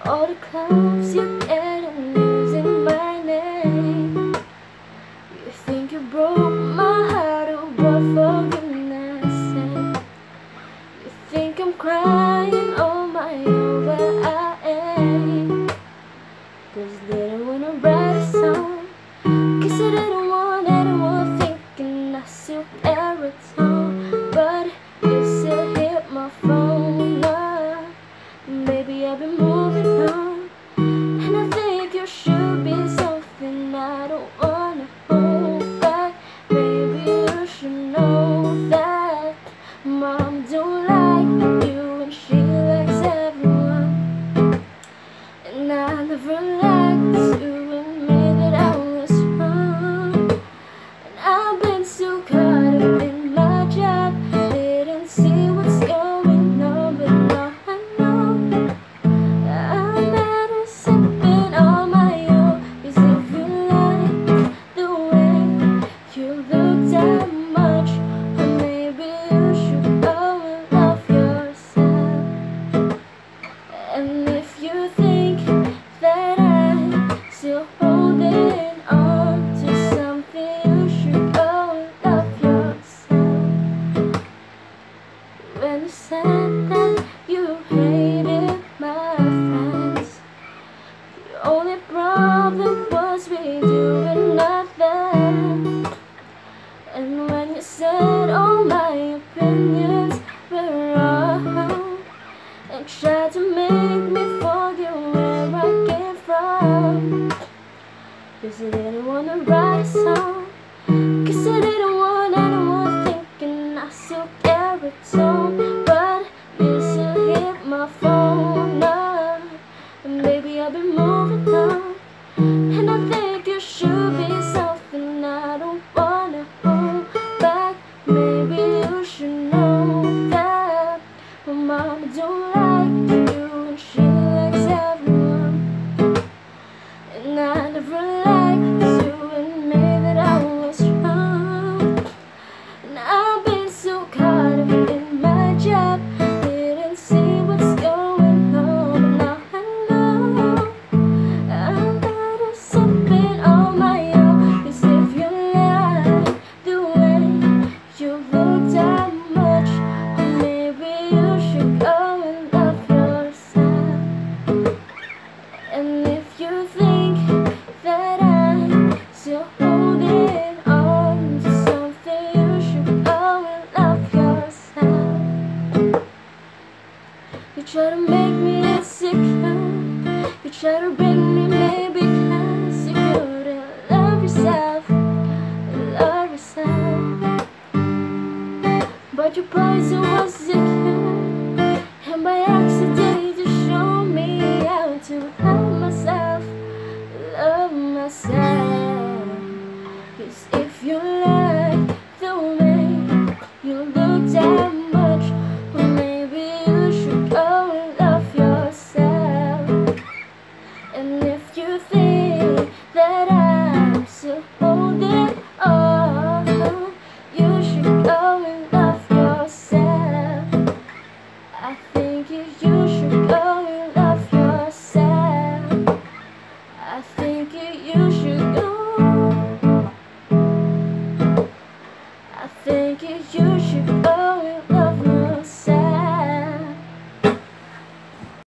all the clubs you get and using my name. You think you broke my heart, oh boy, for goodness sake. You think I'm crying, oh my, oh where I am. Cause I didn't wanna write a song, cause I didn't want anyone thinking I still every tone. But you still hit my phone up. Maybe I've been moving on, and I think you should be something I don't wanna hold back. Maybe you should know that Mom don't like you and she likes everyone, and I never liked you and made that I was wrong. And I've been so caught up in my job, didn't see what's going on, but now I know I'm better sipping on my own. Cause if you like the way you look that much, or maybe you should go and love yourself. And if you think that I'm still holding on to something, you should go and love yourself. When you said that you hated my friends, the only problem was we doing nothing. And when you said all my opinions were wrong, and tried to make me forget where I came from, cause I didn't wanna write a song, cause I didn't want anyone thinking I still carry tone. But you still hit my phone up, and maybe I've been moving on, and I think you should be something I don't wanna hold back. Maybe you should know that my mama don't like you and she likes everyone, and I never liked you and made that I was wrong. And I've been so caught up in my job, didn't see what's going on, but now I know I'm better sipping on my own. Cause if you like the way you look that much, maybe you should go and love yourself. And if you think that I'm still holding on to something, you should go and love yourself. You try to make me insecure, you try to bring me maybe because you couldn't love yourself, love yourself. But your poison was secure, and by accident you showed me how to love myself, love myself. Cause if you like the way you look that much, well, maybe you should go and love yourself. And if you think that I'm still holding on, you should go and love yourself. I think you should go and love yourself. I think you should go. I think you should go.